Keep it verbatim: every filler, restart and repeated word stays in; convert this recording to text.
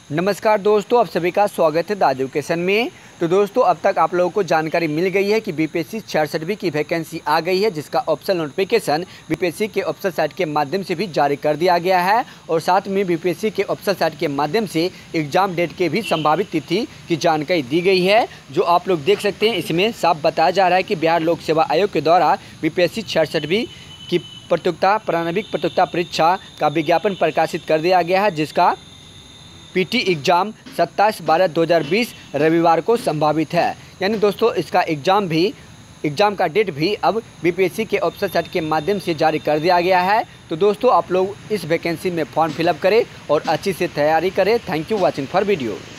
नमस्कार दोस्तों, आप सभी का स्वागत है द एजुकेशन में। तो दोस्तों, अब तक आप लोगों को जानकारी मिल गई है कि बीपीएससी छियासठवीं की वैकेंसी आ गई है, जिसका ऑफिशियल नोटिफिकेशन बीपीएससी के ऑफिशियल साइट के माध्यम से भी जारी कर दिया गया है। और साथ में बीपीएससी के ऑफिशियल साइट के माध्यम से एग्जाम डेट के भी संभावित तिथि की जानकारी दी गई है, जो आप लोग देख सकते हैं। इसमें साफ बताया जा रहा है कि बिहार लोक सेवा आयोग के द्वारा बीपीएससी छियासठवीं की प्रतियोगिता प्रारंभिक प्रतियोगिता परीक्षा का विज्ञापन प्रकाशित कर दिया गया है, जिसका पीटी एग्ज़ाम सत्ताईस बारह दो हज़ार बीस रविवार को संभावित है। यानी दोस्तों, इसका एग्ज़ाम भी एग्ज़ाम का डेट भी अब बीपीएससी के ऑफिशियल साइट के माध्यम से जारी कर दिया गया है। तो दोस्तों, आप लोग इस वैकेंसी में फॉर्म फिलअप करें और अच्छी से तैयारी करें। Thank you watching for video.